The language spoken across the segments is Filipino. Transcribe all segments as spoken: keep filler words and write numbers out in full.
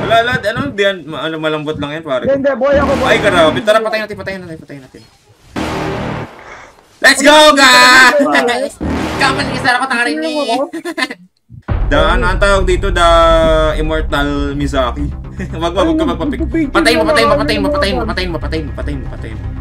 Wala, wala, ano, diyan, ano, malambot lang yan, pare. Hindi, boy ako, boy. Ay, grabe. Tara, patayin natin, patayin natin, patayin natin. Let's go, guys! Kaman, isa ako tangarin ni. Da, ano ang tawag dito, the Immortal Misaki. Wag, wag, wag ka magpapik. Patayin mo, patayin mo, patayin mo, patayin mo, patayin mo, patayin mo, patayin mo, patayin mo.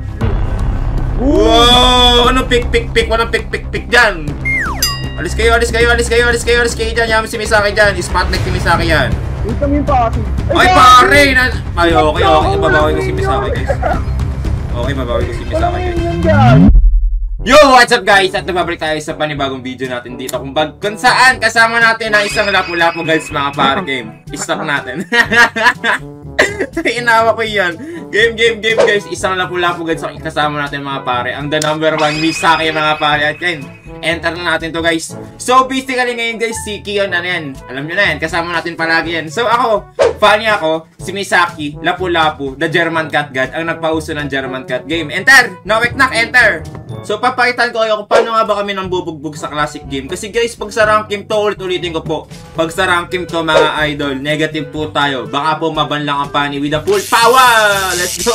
Wow! Ano pick, pick, pick? Walang pick, pick, pick dyan. Alis kayo, alis kayo, alis kayo, alis kayo, alis kayo dyan. Yaman si Misaki dyan. Spotlight si Misaki yan. Ay, pare! Ay, okay, okay. Mabawi ko si Misaki, guys. Okay, mabawi ko si Misaki, guys. Yo! What's up, guys? At nababalik tayo sa panibagong video natin dito kung, bag, kung saan kasama natin ang isang lapu-lapu, guys, mga pare game. I-stop natin. Inawa ko yan. Game, game, game, guys. Isang lapu-lapu, guys, kasama natin mga pare. Ang the number one Misaki, mga pare. At yan, enter na natin to, guys. So, basically ngayon, guys, si Kion, ano yan? Alam nyo na yan. Kasama natin palagi yan. So, ako, funny ako, si Misaki, lapu-lapu, the German Cat God, ang nagpauso ng German Cat game. Enter! Nawek-nak, enter! So, papakitan ko kayo kung paano nga ba kami nang bubugbog sa classic game. Kasi guys, pag sa rank game to, ulit-ulitin ko po. Pag sa rank game to, mga idol, negative po tayo. Baka po maban lang ang pani with the full power! Let's go!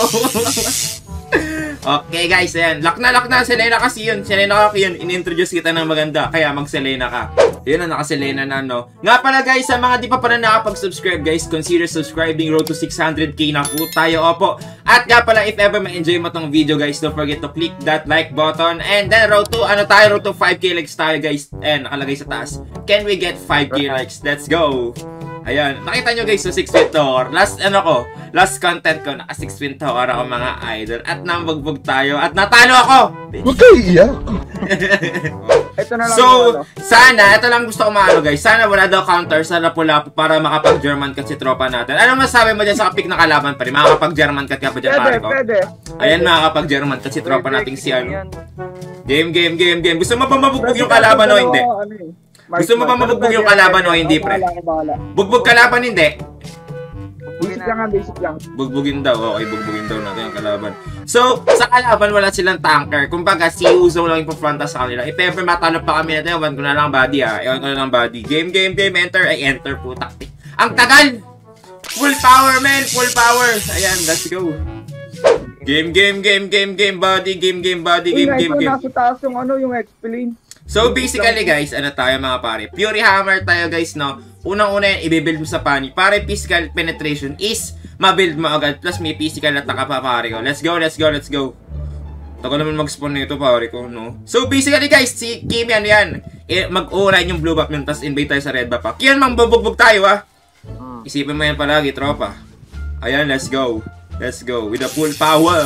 Okay guys, ayan. Lock na, lock na. Selena kasi yun. Selena kasi yun. In-introduce kita ng maganda. Kaya mag-Selena ka. Yun na, naka-Selena na, no? Nga pala guys, sa mga di pa pala nakapag-subscribe guys, consider subscribing. Road to six hundred K na po tayo. Opo. At nga pala, if ever ma-enjoy mo tong video guys, don't forget to click that like button. And then, road to, ano tayo? Road to five K likes tayo guys. And nakalagay sa taas. Can we get five K likes? Let's go! Ayan, nakita nyo guys, so six feet tower. Last, ano ko, last content ko, naka six feet tower ako mga idol. At nambagbog tayo, at natalo ako! Huwag kayo iyak! Ito na lang so, sana, ito lang gusto ko maano guys, sana wala daw counter sa lapu-lapu para makapag-German cut si tropa natin. Ano masabi mo dyan sa pick na kalaban pa rin? Makakapag-German cut ka pa dyan, pare ko? Pwede, Ayan, makakapag-German cut si tropa nating si ano. Game, game, game, game. Gusto mo ba mabugbog yung kalaban o hindi? Gusto mo ba mabugbog yung kalaban o hindi, pre? Bugbog kalaban, hindi? Basic lang ang basic lang. Bugbugin daw. Okay, bugbugin daw natin yung kalaban. So, sa kalaban, wala silang tanker. Kumbaga, si Uzo lang yung pa-fronta sa kanila. If ever matalo pa kami natin, ewan ko na lang body ah. Ewan ko na lang body. Game, game, game, enter. Ay, enter po, taktik. Ang tagal! Full power, man! Full power! Ayan, let's go. Game, game, game, game, game, body. Game, game, body. Game, game, game. Nasa taas yung ano, yung explain. So basically guys, ano tayo mga pare? Fury Hammer tayo guys, no? Unang-una yan, i-build mo sa pani. Pare physical penetration is ma-build mo agad. Plus may physical attack pa pare ko. Let's go, let's go, let's go. Tagal naman mag-spawn nito pare ko, no? So basically guys, si Kimi ano yan? E, mag-uurain yung blue buff yun, tapos invade tayo sa red buff pa. Kiyan, mambubugbog tayo ha. Isipin mo yan palagi, tropa. Ayan, let's go. Let's go. With the full power.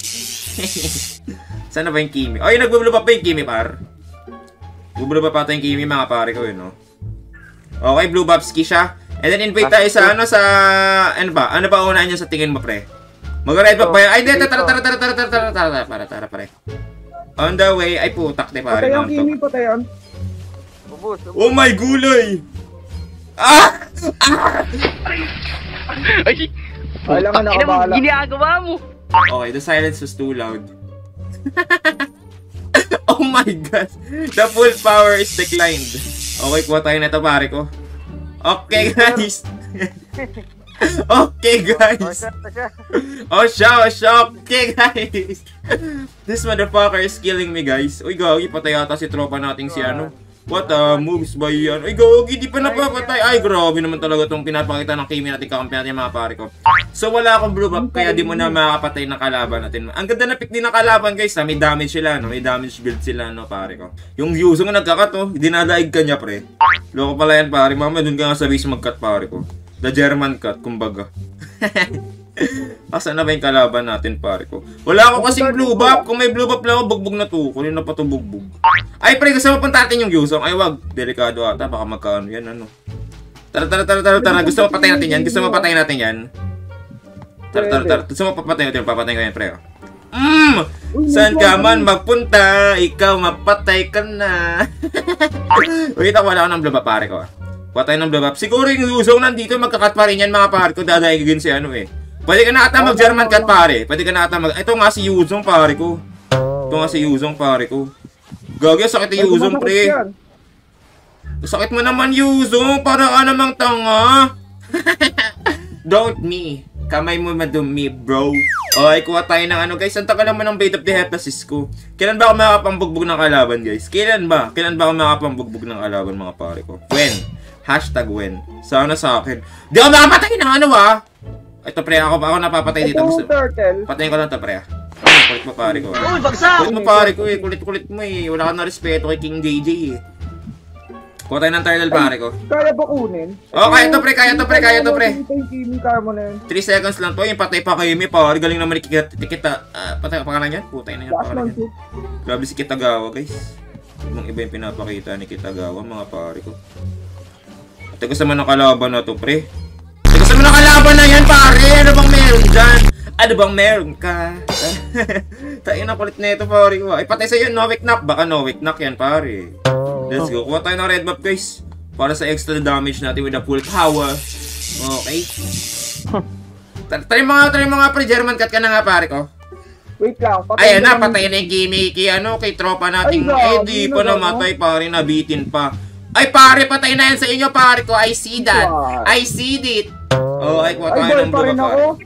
Sana ba yung Kimi? Ay, nag-blue buff pa yung Kimi par. Blue buff pa yung Kimi mga pare ko yun, no? Okay, blue buff ski siya. And then invite tayo sa ano sa ano ba? Ano ba unahin niyo sa tingin mo, pre? Mag-red buff ba yan? Ay, hindi, tara tara tara tara tara tara tara para tara pare. On the way, ay putak de pare. Patay yung Kimi, patay yun. Oh my gulay! Ah! Ay! Alam mo na ako bahala. Ginagawa mo! Okay, the silence was too loud. Oh my god! The full power is declined. Okay, kuha tayo na ito pare ko. Okay guys! Okay guys! Oh siya, oh siya! Okay guys! This motherfucker is killing me guys. Uy gagi, patay yata si tropa nating si ano. What uh, moves ba yan? Ay gagi, di pa napapatay. Ay grabe naman talaga itong pinapakita ng Kimi natin, kakampi natin mga pare ko. So wala akong blue buff, kaya di mo na makakapatay ng kalaban natin. Ang ganda na pick din ng kalaban guys, na may damage sila, no? May damage build sila, no pare ko. Yung Yuzo nga nagkakat, oh, dinadaig ka niya pre. Loko pala yan pare, mama dun ka nga sa base mag-cut pare ko. The German cut, kumbaga. Asa na ba yung kalaban natin pare ko? Wala ako kasing blue buff. Kung may blue buff lang ako, bugbog na to. Kunin na pa to bugbog. Ay pre, gusto mo punta natin yung Yuzong. Ay wag, delikado ata. Baka magkaano yan ano. Tara tara tara tara tara. Gusto mo patayin natin yan? Gusto mo patayin natin yan? Tara tara tara. Gusto mo papatayin natin? Papatayin ko yan pre. Mmm! Saan ka man magpunta? Ikaw mapatay ka na. Wait ako, wala ako ng blue buff pare ko. Patay ng blue buff. Siguro yung Yuzong nandito, magkakat pa rin yan mga pare ko. Dadayagin si ano eh. Pwede ka na ata mag-German cut pare. Pwede ka na ata mag... Ito nga si Yuzong pare ko. Ito nga si Yuzong pare ko. Gagi, sakit yung Yuzong pre. Sakit mo naman Yuzong. Para ka namang tanga. Don't me. Kamay mo madumi, bro. Okay, kuha tayo ng ano, guys. Ang tagal naman ng Blade of the Heptasis ko. Kailan ba ako makapambugbog ng kalaban, guys? Kailan ba? Kailan ba ako makapambugbog ng kalaban, mga pare ko? When? Hashtag when. Sana sa akin. Di ako makapatay ng ano, ah. Ito, pre. Ako, ako napapatay dito. Ito, turtle. Patayin ko lang ito, pre. Ay, kulit mo, pare ko. Uy, bagsak! Kulit mo, pare ko, eh. Kulit-kulit mo, eh. Wala ka na respeto kay King J J, eh. Kuha tayo ng turtle, pare ko. Kaya ba kunin? Oh, kaya to, pre. Kaya to, pre. Kaya to, pre. Ito yung Kimi Karmo na yun. three seconds lang to. Yung patay pa kayo, may power. Galing naman ni Kita. Kita. Uh, patay pa ka na yan? Putay na yan. Last Pangalan one, yan. Grabe si Kitagawa, guys. Ibang iba yung pinapakita ni Kitagawa, mga pare ko. Ate, gusto mo ng kalaban na to, pre. Ate, gusto mo ng kalaban na yan, pare. Ano bang meron dyan? Ano bang meron ka? Tayo na kulit na ito, pare ko. Ay, patay sa'yo, no-wick knock. Baka no-wick knock yan, pare. Let's go. Kuha tayo ng red buff, guys. Para sa extra damage natin with the full power. Okay. Try mga, try mga pre. German cut ka na nga, pare ko. Wait lang. Ayan na, patay na yung gimmicky. Ano, kay tropa nating. Eh, di pa namatay, pare. Nabitin pa. Ay, pare, patay na yan sa inyo, pare ko. I see that. I see it. Oh, ay, kuha tayo ng blue, pare.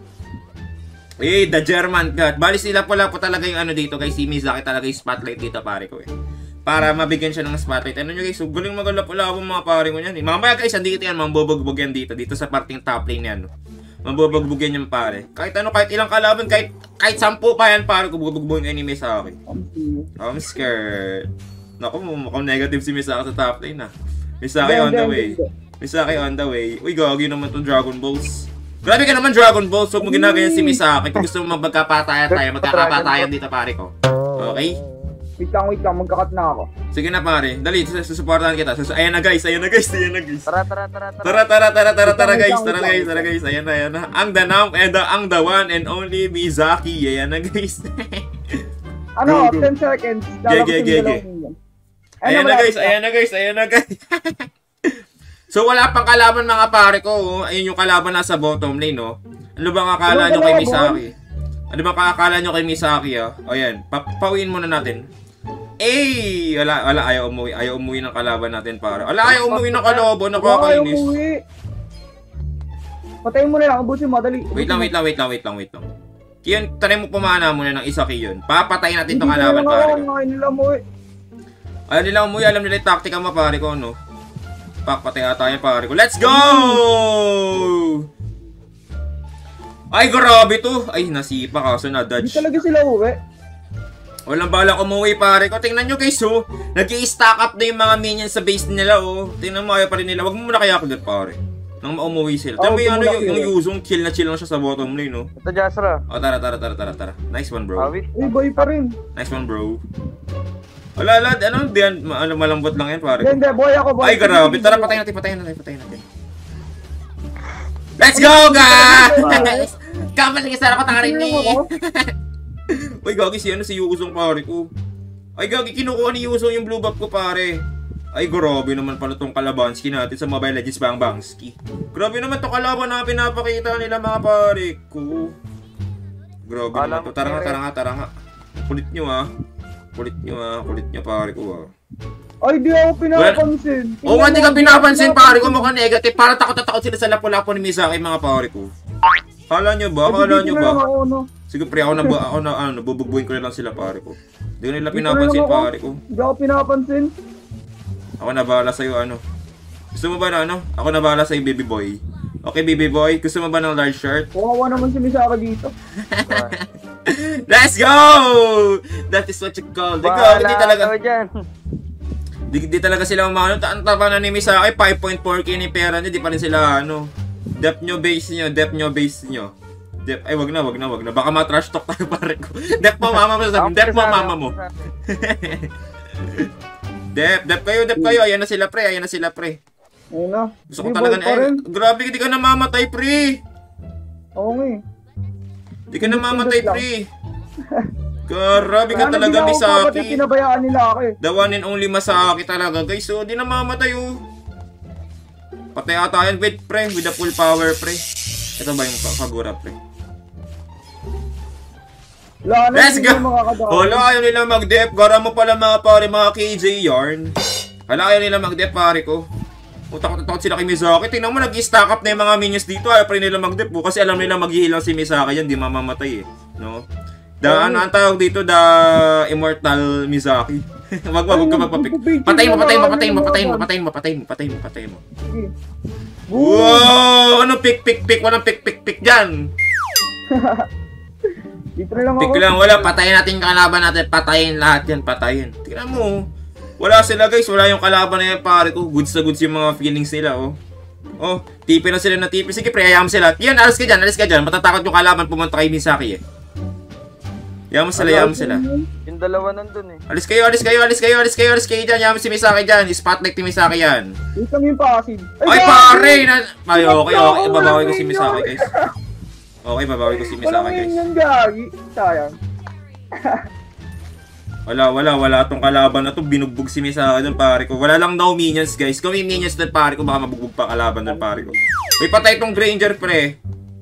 Eh, the German cut. Bali sila pala po talaga yung ano dito, guys. Si Mizaki talaga yung spotlight dito, pare ko, eh. Para mabigyan siya ng spotlight. Ano nyo guys, so, galing magalap-ulap ang mga pare ko yan. Eh. Mamaya guys, andito yan, mambobogbog yan dito. Dito sa parting top lane yan. No? Mambobogbog yan yung pare. Kahit ano, kahit ilang kalaban, kahit kahit sampu pa yan, pare ko, bubogbog yung enemy sa akin. I'm scared. Naku, mukhang negative si Misaki sa top lane ah. Misaki on the way. Misaki on the way. Uy, gagi naman itong Dragon Balls. Grabe ka naman Dragon Balls. Huwag mo ginagayan si Misaki. Kung gusto mo magkapatayan tayo, magkakapatayan dito pare ko. Okay? Wait lang, wait lang. Magkakat na ako. Sige na pare, dali, susuportahan kita. Sus ayan na guys, ayan na guys, ayan na guys. Tara, tara, tara, tara. Tara, tara, tara, tara, tara guys, tara guys, tara guys, ayan na, ayan na. Ang the now, and the, ang the one and only Mizaki, ayan na guys. Ano, ten seconds. Ge, ge, ge, ge. Ayan na guys, ayan na guys, ayan na guys. So wala pang kalaban mga pare ko, oh. Ayun yung kalaban nasa bottom lane, no. Ano bang akala nyo kay Misaki? Ano bang akala nyo kay Misaki, oh? O yan, pa pauwiin muna natin. Eh, wala, wala, ayaw umuwi. Ayaw umuwi ng kalaban natin, pare. Wala, ayaw umuwi ng kalaban. Nakakainis. Ayaw umuwi. Patayin mo na lang, abusin mo, dali. Wait lang, wait lang, wait lang, wait lang, wait lang. Kiyon, try mo pumana muna ng isa Kiyon. Papatayin natin itong kalaban, pare ko. Ayaw nila umuwi. Ayaw nila umuwi, alam nila yung taktika mo, pare ko, no? Papatay ata yan, pare ko. Let's go! Ay, grabe to. Ay, nasipa kaso na dodge. Hindi talaga sila uwi. Walang balak umuwi, pare ko. Tingnan nyo guys, oh. Nag-i-stack up na yung mga minions sa base nila, oh. Tingnan mo, ayaw pa rin nila. Wag mo muna kaya kulit, pare. Nang maumuwi sila. Tama yung ano, yung, yung Yuzong, chill na chill lang siya sa bottom lane, no? Ito, Jasra. O, tara, tara, tara, tara, tara. Nice one, bro. Awit. Uy, boy pa rin. Nice one, bro. Wala, wala. Ano, diyan, ma ano, malambot lang yan, pare ko. Hindi, boy ako, boy. Ay, grabe. Tara, patayin natin, patayin natin, patayin natin. Let's go, guys! Kapalig isa ako tangarin ni. Uy, gagi si ano, si Yuzong, pare ko. Ay, gagi, kinukuha ni Yuzong yung blue buff ko, pare. Ay, grabe naman pala tong Kalabansky natin sa Mobile Legends Bang Bangski. Grabe naman tong kalaban na pinapakita nila, mga pare ko. Grabe naman to. Tara nga, tara nga, tara nga. Kulit nyo, ah. Kulit nyo, ah. Kulit nyo, pare ko, ah. Ay, di ako pinapansin. Oo, oh, hindi ka pinapansin, pare ko. Mukhang negative. Para takot na takot sila sa lapo-lapo ni Misaki, mga pare ko. Kala nyo ba? Kala nyo ba? Sige pre, ako na ba, ako na, ano, bubugbuhin ko na lang sila, pare ko. Hindi ko nila pinapansin, pare ko. Hindi ako pinapansin. Ako na bahala sa'yo, ano. Gusto mo ba na, ano? Ako na bahala sa'yo, baby boy. Okay, baby boy. Gusto mo ba ng large shirt? Kawawa naman si Misaka dito. Let's go! That is what you call. Di ko, hindi talaga. Di, di talaga sila umano. Ang taba na ni Misaki, five point four K ni pera niya. Di pa rin sila, ano. Depth nyo base nyo, depth nyo base nyo. Dep ay, wag na, wag na, wag na. Baka ma-trash talk tayo, pare ko. Dep mo, mama mo. Dep mo, mama mo. Dep, dep kayo, dep kayo. Ayan na sila, pre. Ayan na sila, pre. Ayun na. Gusto ko talaga na, eh, grabe, hindi ka namamatay, pre. Oo nga eh. Hindi ka namamatay, pre. Grabe ka talaga, Misaki. Misaki. Pinabayaan nila ako eh. The one and only Misaki talaga, guys. So, di namamatay, oh. Patay ata yan, wait, pre. With the full power, pre. Ito ba yung Kagura, pre? Lana, let's go! Oh, hala, ayaw nila mag-dep. Gara mo pala mga pare, mga K J yarn. Hala, ayaw nila mag-dep, pare ko. Takot na takot sila kay Misaki. Tingnan mo, nag-stack up na yung mga minions dito. Ayaw pa rin nila mag-dep po. Kasi alam nila mag-heal si Misaki yan. Di mamamatay eh. No? Da, ano ang tawag dito? The Immortal Misaki. Wag, wag, wag ka magpapik. Patayin mo, patayin mo, patayin mo, patayin mo, patayin mo, patayin mo, patayin mo, patayin mo. Wow! Ano pick, pick, pick? Walang pick, pick, pick dyan. Dito na lang ako. Pick lang, wala. Patayin natin yung kalaban natin. Patayin lahat yan, patayin. Tingnan mo. Wala sila guys, wala yung kalaban na yan pare ko. Goods na goods yung mga feelings nila oh. Oh, tipi na sila na tipi. Sige pre, hayaan mo sila. Yan, alis ka dyan, alis ka dyan. Matatakot yung kalaban pumunta kay Misaki eh. Hayaan mo sila, hayaan mo sila. Yung dalawa nandun eh. Alis kayo, alis kayo, alis kayo, alis kayo, alis kayo dyan. Hayaan mo si Misaki dyan. Spotlight ni Misaki yan. Dito lang yung pasid. Ay pare! Na... Ay okay, okay. Babawi ko si Misaki guys. Okay, babawi ko si Misaki Walang guys. yun yung gagi. Sayang. Wala, wala, wala tong kalaban na to. Binugbog si Misaki dun pare ko. Wala lang daw minions guys. Kung may minions dun pare ko, baka mabugbog pa kalaban dun pare ko. Uy, patay tong Granger pre.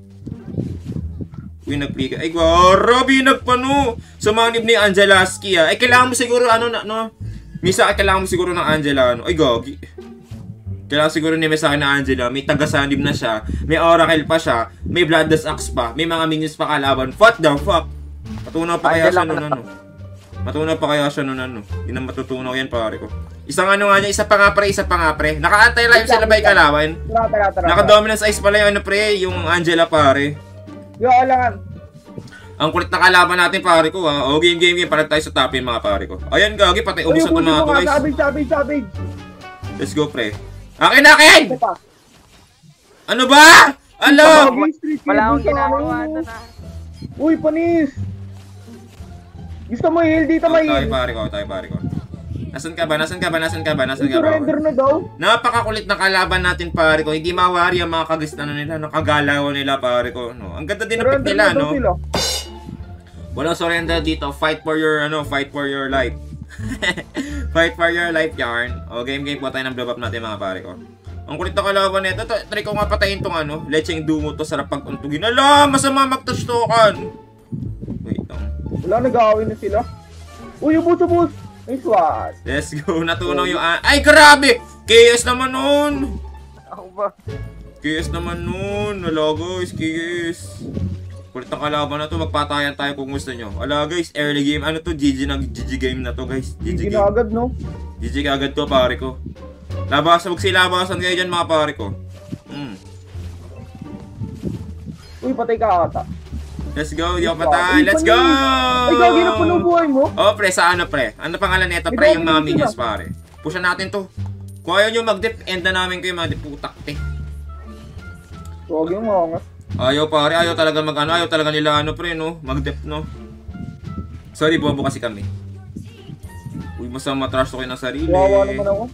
Uy, nag-plika. Ay, grabe, nagpano. Sumanib ni Angelaski ah. Ay, kailangan mo siguro ano na, no? Misaki, kailangan mo siguro ng Angela, ano? Ay, gagi. Kailangan siguro ni Misaki na Angela. May taga-sanib na siya. May Oracle pa siya. May Bloodless Axe pa. May mga minions pa kalaban. What the fuck? Matunaw pa kaya siya nun ano? Matunaw pa kaya siya nun ano? Hindi na matutunaw yan pare ko. Isang ano nga niya, isa pa nga pre, isa pa nga pre. Naka-anti-live sila ba yung kalaban? Tara, tara, tara. Naka-dominance ice pala yung ano pre, yung Angela pare. Yo, alangan. Ang kulit na kalaban natin pare ko ha. O game game game, palag tayo sa top yung mga pare ko. Ayan gagi, patay ubos na ito mga to guys. Savage, savage, savage. Let's go pre. Akin akin! Ito pa. Ano ba? Ano? Wala akong ginagawa doon ah. Uy, panis. Gusto mo i-heal dito, Oh, may tayo heal. pare ko, tayo pare ko. Nasaan ka ba? Nasaan ka ba? Nasaan ka ba? Nasaan ka ba? Surrender na daw. Napakakulit na kalaban natin pare ko. Hindi mawari ang mga kagistano nila, nakagalaw nila pare ko. No? Ang ganda din ng pick Surrender nila, na daw no? sila. Walang surrender dito. Fight for your, ano, fight for your life. Fight for your life, yarn. O, game game po tayo ng blow up natin mga pare ko. Ang kulit na kalaban nito. Try ko nga patayin tong ano. Lecheng dumo to. Sarap pag-untugin. Ala! Masama mag-touch-tokan. Wait lang. Wala, nag-aawin na sila. Uy, ubus, ubus. Nice one. Let's go. Natunaw yung... Ay, grabe! K S naman nun! Ako ba? K S naman nun. Ala guys, K S. Kulit ng kalaban na to. Magpatayan tayo kung gusto nyo. Ala guys, early game. Ano to? G G na G G game na to guys. G G Hindi game. na agad, no? G G agad to pare ko. Labasan, huwag silabasan kayo dyan mga pare ko. Hmm. Uy, patay ka ata. Let's go, di ako patay. Let's go! Ay, gagi na puno buhay mo. Oh, pre, sa ano pre? Ano pangalan nito pre? Yung mga minions pare. Pushan natin to. Kung ayaw nyo mag-dip, end na namin kayo mga diputak te. Huwag yung mga. Ayaw pare, ayaw talaga mag ano, ayaw talaga nila ano pre no, mag-dip no. Sorry, bobo kasi kami. Uy, masama trash ko kayo ng sarili. Wawa naman ako.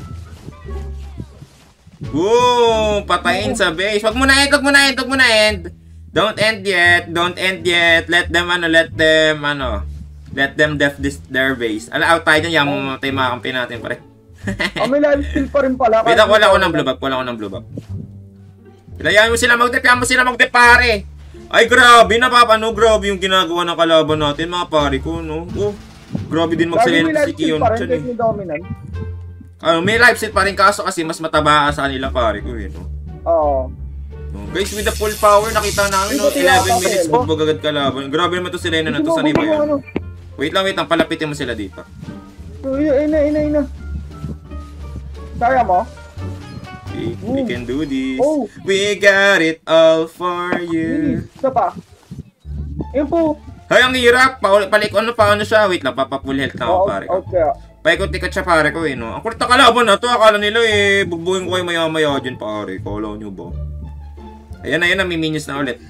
Boom! Patayin sa base. Wag mo na end, wag mo na end, wag mo na end. Don't end yet, don't end yet. Let them ano, let them ano. Let them def this their base. Ala, out tayo dyan, yaman mamatay mga kampi natin pare. Oh, may live steal pa rin pala. Wait, ako wala ko ng blue back, wala ko ng blue back. Kailangan mo sila mag-dep, kailangan mo sila mag-dep pare. Ay grabe, napapano, grabe yung ginagawa ng kalaban natin mga pare ko, no? Oh, grabe din magsalita si Kion dyan eh. Ano, may live set pa rin kaso kasi mas mataba sa kanila pare ko eh, no? Oo. No, guys, with the full power, nakita namin, no? eleven minutes, bugbog agad kalaban. Grabe naman to si Lena na to, sanay ba yan? Wait lang, wait lang, palapitin mo sila dito. Ina, ina, ina. Kaya mo? We, we can do this. Oh. We got it all for you. Isa pa. Ayun po. Hay, ang hirap. Pa palik ano pa ano siya. Wait lang, papapul health na ako pare ko. Okay. Paikot-ikot siya pare ko eh, no? Ang kulit na kalaban na to. Akala nila eh, bugbuhin ko kayo maya-maya dyan pare. Kala nyo ba? Ayan na, ayan na, may minions na ulit.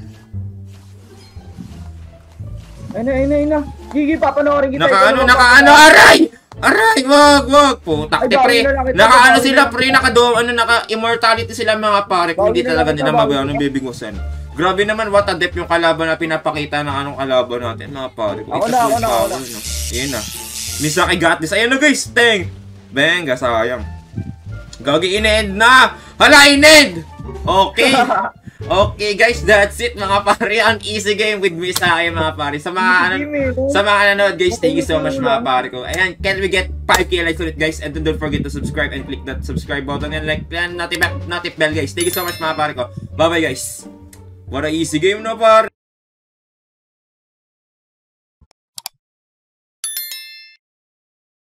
Ayun na, ayun na, ayun na. Gigi, papanoorin kita. Naka-ano, naka-ano, aray! Aray, wag, wag. Putak, di pre. Naka-ano sila, pre. Naka-do, ano, naka-immortality sila mga pare. Kung hindi talaga nila mabayaw ng bibingusan. Grabe naman, what a depth yung kalaban na pinapakita ng anong kalaban natin, mga pare. Ako na, ako na, ako na. Ayan na. Misaki got this. Ayan na guys, teng. Benga, sayang. Gagi, in-end na. Hala, in-end. Okay. Okay guys, that's it mga pare. Ang easy game with me sa akin mga pare. Sa mga ano, sa mga nanonood guys, thank you so much mga pare ko. Ayan, can we get five K likes ulit guys? And don't forget to subscribe and click that subscribe button and like and notif notif bell guys. Thank you so much mga pare ko. Bye bye guys. What a easy game na pare.